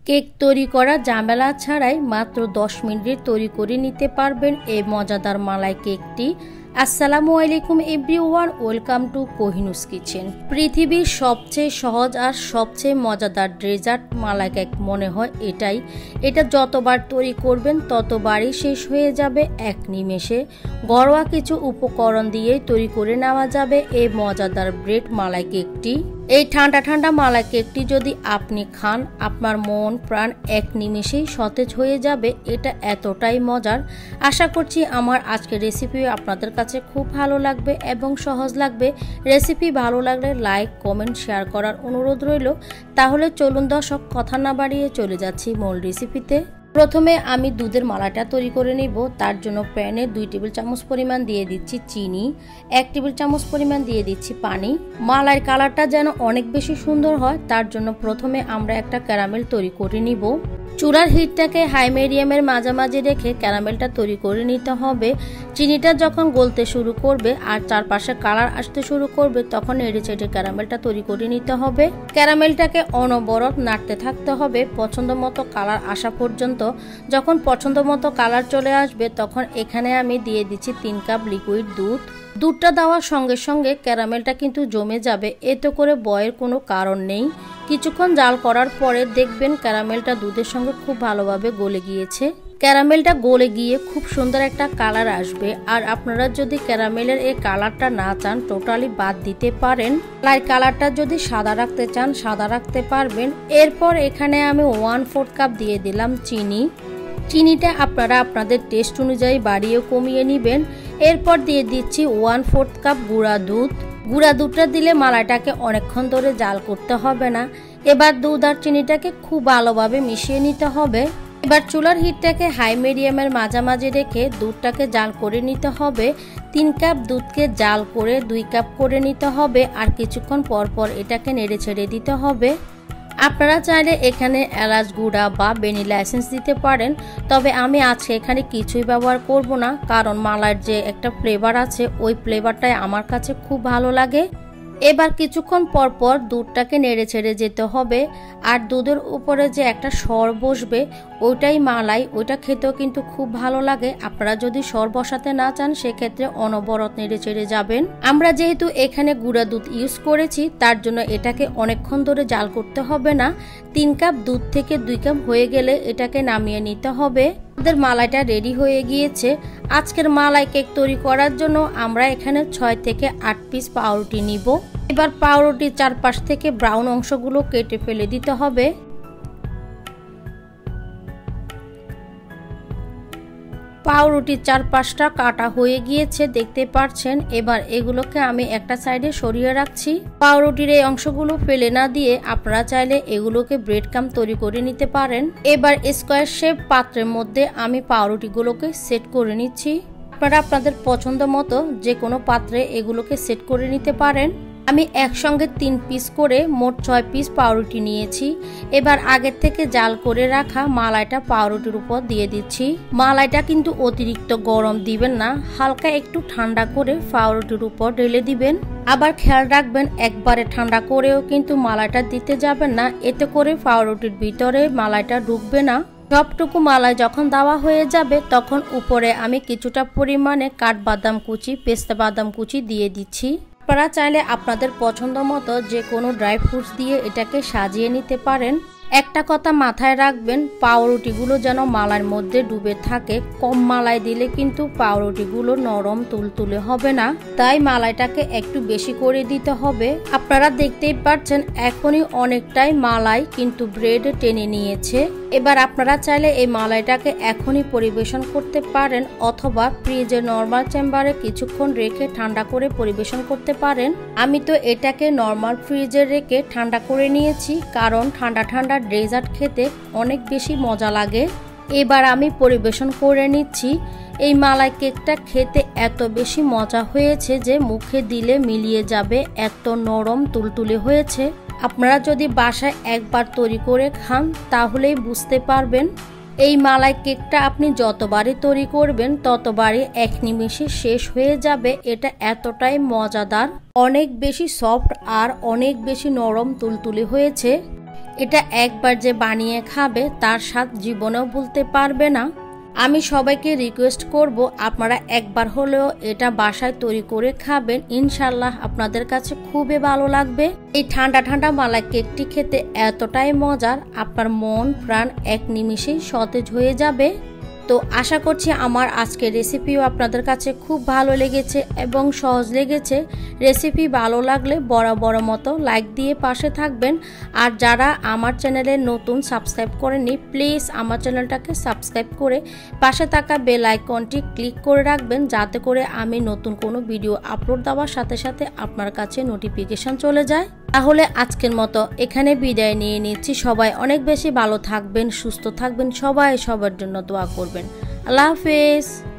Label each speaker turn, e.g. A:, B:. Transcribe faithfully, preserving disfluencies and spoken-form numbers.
A: Cake তৈরি করা ঝামেলা ছাড়াই মাত্র দশ মিনিটে তৈরি করে নিতে পারবেন এই মজাদার মালাই কেকটি। আসসালামু আলাইকুম everyone, welcome to Kohinus kitchen. পৃথিবীর সবচেয়ে সহজ আর সবচেয়ে মজাদার ডেজার্ট মালাই কেক মনে হয় এটাই। এটা যতবার তৈরি করবেন ততবারই শেষ হয়ে যাবে এক নিমেষে। ঘরোয়া কিছু উপকরণ দিয়েই তৈরি করে নেওয়া যাবে এই মজাদার ব্রেড মালাই কেকটি। এই ঠান্ডা ঠান্ডা মালাই কেকটি যদি আপনি খান, আপনার মন প্রাণ এক নিমেষেই সতেজ হয়ে যাবে। এটা এতটাই মজার। আশা করছি আমার আজকের রেসিপি আপনাদের কাছে খুব ভালো লাগবে এবং সহজ লাগবে। রেসিপি ভালো লাগলে লাইক কমেন্ট শেয়ার করার অনুরোধ রইল। তাহলে চলুন দর্শক, কথা না বাড়িয়ে চলে যাচ্ছি মূল রেসিপিতে। প্রথমে আমি দুধের মালাটা তৈরি করে নিব। তার জন্য প্যানে দুই টেবিল চামচ পরিমাণ দিয়ে দিচ্ছি চিনি, এক টেবিল চামচ পরিমাণ দিয়ে দিচ্ছি পানি। মালাইয়ের কালারটা যেন অনেক বেশি সুন্দর হয় তার জন্য প্রথমে আমরা একটা ক্যারামেল তৈরি করে নিব। চুলার হিটটাকে হাই মিডিয়ামের মাঝামাঝি রেখে ক্যারামেলটা তৈরি করে নিতে হবে। চিনিটা যখন গলতে শুরু করবে আর চারপাশে কালার আসতে শুরু করবে তখন এড়ে চেটে ক্যারামেলটা তৈরি করে নিতে হবে। ক্যারামেলটাকে অনবরত নাড়তে থাকতে হবে পছন্দ মতো কালার আসা পর্যন্ত। যখন পছন্দ মতো কালার চলে আসবে তখন এখানে আমি দিয়ে দিচ্ছি তিন কাপ লিকুইড দুধ। দুধটা দেওয়ার সঙ্গে সঙ্গে ক্যারামেলটা কিন্তু জমে যাবে, এতে করে ভয়ের কোনো কারণ নেই। কিছুক্ষণ জাল করার পরে দেখবেন ক্যারামেলটা দুধের সঙ্গে খুব ভালোভাবে গলে গিয়েছে। ক্যারামেলটা গলে গিয়ে খুব সুন্দর একটা কালার আসবে। আর আপনারা যদি ক্যারামেলের এই কালারটা না চান টোটালি বাদ দিতে পারেন। আর কালারটা যদি সাদা রাখতে চান সাদা রাখতে পারবেন। এরপর এখানে আমি ওয়ান ফোর্থ কাপ দিয়ে দিলাম চিনি। চিনিটা আপনারা আপনাদের টেস্ট অনুযায়ী বাড়িয়ে কমিয়ে নেবেন। এরপর দিয়ে দিচ্ছি ওয়ান ফোর্থ কাপ গুঁড়া দুধ। গুঁড়া দুধটা দিলে মালাইটাকে অনেকক্ষণ ধরে জাল করতে হবে না। এবার দুধ আর চিনিটাকে খুব ভালোভাবে মিশিয়ে নিতে হবে। এবার চুলার হিটটাকে হাই মিডিয়ামের মাঝামাঝি রেখে দুধটাকে জাল করে নিতে হবে। তিন কাপ দুধকে জাল করে দুই কাপ করে নিতে হবে। আর কিছুক্ষণ পর পর এটাকে নেড়ে ছেড়ে দিতে হবে। আপনারা চাইলে এখানে এলাচ গুঁড়া বা ভ্যানিলা এসেন্স দিতে পারেন, তবে আমি আজকে এখানে কিছুই ব্যবহার করব না, কারণ মালাইয়ের যে একটা ফ্লেভার আছে ওই ফ্লেভারটাই আমার কাছে খুব ভালো লাগে। এবার কিছুক্ষণ পর পর দুধটাকে নেড়ে ছেড়ে যেতে হবে। আর দুধের উপরে যে একটা সর বসবে ওইটাই মালাই, ওইটা খেতেও কিন্তু খুব ভালো লাগে। আপনারা যদি সর বসাতে না চান সেক্ষেত্রে অনবরত নেড়ে ছেড়ে যাবেন। আমরা যেহেতু এখানে গুঁড়া দুধ ইউজ করেছি তার জন্য এটাকে অনেকক্ষণ ধরে জাল করতে হবে না। তিন কাপ দুধ থেকে দুই কাপ হয়ে গেলে এটাকে নামিয়ে নিতে হবে। আমাদের মালাইটা রেডি হয়ে গিয়েছে। আজকের মালাই কেক তৈরি করার জন্য আমরা এখানে ছয় থেকে আট পিস পাউরুটি নিব। এবার পাউরুটির চারপাশ থেকে ব্রাউন অংশগুলো কেটে ফেলে দিতে হবে। পাউরুটির চারপাশটা কাটা হয়ে গিয়েছে দেখতে পাচ্ছেন। এবার এগুলোকে আমি একটা সাইডে সরিয়ে রাখছি। পাউরুটির এই অংশগুলো ফেলে না দিয়ে আপনারা চাইলে এগুলোকে ব্রেড কাম তৈরি করে নিতে পারেন। এবার স্কোয়ার শেপ পাত্রের মধ্যে আমি পাউরুটিগুলোকে সেট করে নিচ্ছি। আপনারা আপনাদের পছন্দ মতো যে কোনো পাত্রে এগুলোকে সেট করে নিতে পারেন। আমি একসঙ্গে তিন পিস করে মোট ছয় পিস পাউরুটি নিয়েছি। এবার আগের থেকে জাল করে রাখা মালাইটা পাউরুটির উপর দিয়ে দিচ্ছি। মালাইটা কিন্তু অতিরিক্ত গরম দিবেন না, হালকা একটু ঠান্ডা করে পাউরুটির উপর ঢেলে দিবেন। আবার খেয়াল রাখবেন একবারে ঠান্ডা করেও কিন্তু মালাইটা দিতে যাবেন না, এতে করে পাউরুটির ভিতরে মালাইটা ঢুকবে না। সবটুকু মালাই যখন দেওয়া হয়ে যাবে তখন উপরে আমি কিছুটা পরিমাণে কাঠবাদাম কুচি, পেস্তা বাদাম কুচি দিয়ে দিচ্ছি। আপনারা চাইলে আপনাদের পছন্দ মতো যে কোনো ড্রাই ফ্রুটস দিয়ে এটাকে সাজিয়ে নিতে পারেন। একটা কথা মাথায় রাখবেন, পাউরুটিগুলো যেন মালাইয়ের মধ্যে ডুবে থাকে। কম মালাই দিলে কিন্তু পাউরুটিগুলো নরম তুলতুলে হবে না, তাই মালাইটাকে একটু বেশি করে দিতে হবে। আপনারা দেখতেই পাচ্ছেন এখনই অনেকটাই মালাই কিন্তু ব্রেডে টেনে নিয়েছে। এবার আপনারা চাইলে এই মালাইটাকে এখনই পরিবেশন করতে পারেন অথবা ফ্রিজে নর্মাল চেম্বারে কিছুক্ষণ রেখে ঠান্ডা করে পরিবেশন করতে পারেন। আমি তো এটাকে নর্মাল ফ্রিজে রেখে ঠান্ডা করে নিয়েছি, কারণ ঠান্ডা ঠান্ডা ডেজার্ট খেতে অনেক বেশি মজা লাগে। এবার আমি পরিবেশন করে নিচ্ছি। এই মালাই কেকটা খেতে এত বেশি মজা হয়েছে যে মুখে দিলে মিলিয়ে যাবে, এত নরম তুলতুলে হয়েছে। আপনারা যদি বাসায় একবার তৈরি করে খান তাহলেই বুঝতে পারবেন। এই মালাই কেকটা আপনি যতবারই তৈরি করবেন ততবারই এক নিমেষে শেষ হয়ে যাবে। এটা এতটাই মজাদার, অনেক বেশি সফট আর অনেক বেশি নরম তুলতুলে হয়েছে। এটা একবার যে বানিয়ে খাবে তার স্বাদ জীবনেও ভুলতে পারবে না। আমি সবাইকে রিকোয়েস্ট করব আপনারা একবার হলেও এটা বাসায় তৈরি করে খাবেন, ইনশাল্লাহ আপনাদের কাছে খুবই ভালো লাগবে। এই ঠান্ডা ঠান্ডা মালাই কেকটি খেতে এতটাই মজার, আপনার মন প্রাণ এক নিমিষেই সতেজ হয়ে যাবে। তো আশা করছি আমার আজকের রেসিপিও আপনাদের কাছে খুব ভালো লেগেছে এবং সহজ লেগেছে। রেসিপি ভালো লাগলে বরাবর মতো লাইক দিয়ে পাশে থাকবেন। আর যারা আমার চ্যানেলে নতুন সাবস্ক্রাইব করেননি প্লিজ আমার চ্যানেলটাকে সাবস্ক্রাইব করে পাশে থাকা বেল আইকনটি ক্লিক করে রাখবেন, যাতে করে আমি নতুন কোনো ভিডিও আপলোড দেওয়ার সাথে সাথে আপনার কাছে নোটিফিকেশন চলে যায়। তাহলে আজকের মতো এখানে বিদায় নিয়ে নিচ্ছি। সবাই অনেক বেশি ভালো থাকবেন, সুস্থ থাকবেন, সবাই সবার জন্য দোয়া করবেন। আল্লাহ হাফেজ।